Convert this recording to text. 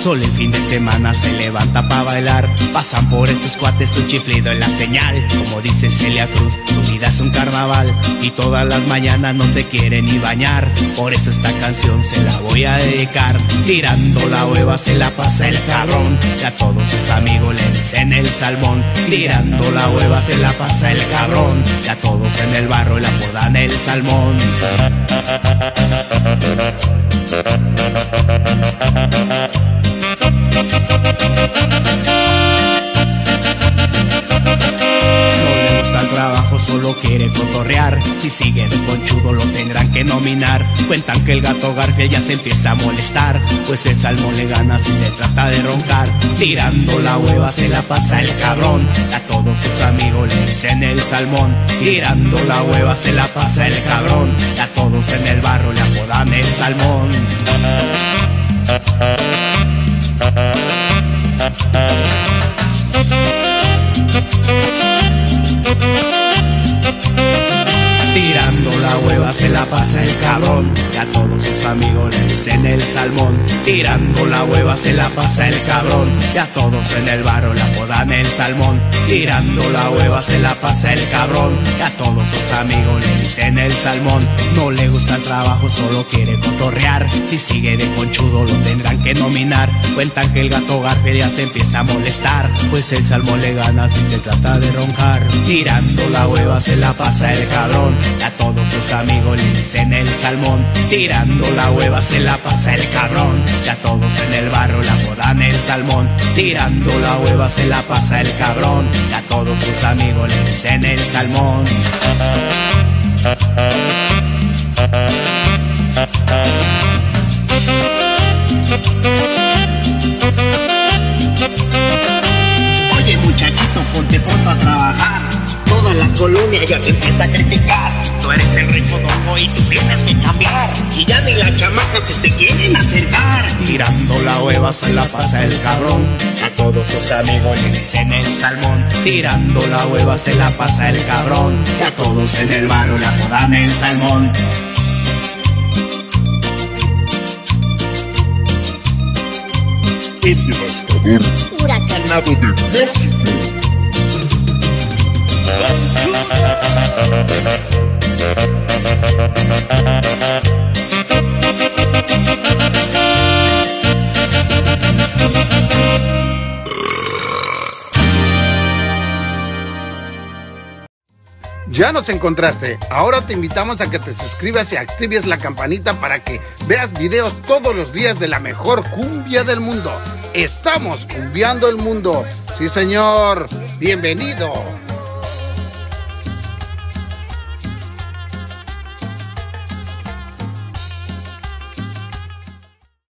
Solo el fin de semana se levanta pa' bailar. Pasan por estos cuates un chiflido en la señal. Como dice Celia Cruz, su vida es un carnaval y todas las mañanas no se quiere ni bañar. Por eso esta canción se la voy a dedicar. Tirando la hueva se la pasa el cabrón y a todos sus amigos le dicen el salmón. Tirando la hueva se la pasa el cabrón y a todos en el barrio le apodan el salmón. Al trabajo solo quiere cotorrear. Si sigue de conchudo lo tendrán que nominar. Cuentan que el gato Garfield ya se empieza a molestar, pues el salmón le gana si se trata de roncar. Tirando la hueva se la pasa el cabrón y a todos sus amigos le dicen el salmón. Tirando la hueva se la pasa el cabrón y a todos en el barrio le apodan el salmón. Tirando la hueva se la pasa el cabrón y a todos sus amigos le dicen el salmón. Tirando la hueva se la pasa el cabrón y a todos en el barrio le apodan el salmón. Tirando la hueva se la pasa el cabrón y a todos sus amigos le dicen el salmón. No le gusta el trabajo, solo quiere cotorrear. Si sigue de conchudo lo tendrán que nominar. Cuentan que el gato Garfield ya se empieza a molestar, pues el salmón le gana si se trata de roncar. Tirando la hueva se la pasa el cabrón y a todos sus amigos le dicen el salmón. Tirando la hueva se la pasa el cabrón y a todos en el barrio le apodan el salmón. Tirando la hueva se la pasa el cabrón y a todos sus amigos le dicen el salmón. Oye muchachito, ponte pronto a trabajar. Toda la colonia ya te empieza a criticar. Tú eres el rico dogo y tú tienes que cambiar. Y ya ni las chamacas se te quieren acercar. Tirando la hueva se la pasa el cabrón y a todos sus amigos le dicen el salmón. Tirando la hueva se la pasa el cabrón y a todos en el barrio le apodan el salmón. El devastador huracanado de México. Ya nos encontraste. Ahora te invitamos a que te suscribas y actives la campanita para que veas videos todos los días de la mejor cumbia del mundo. Estamos cumbiando el mundo. Sí, señor. Bienvenido.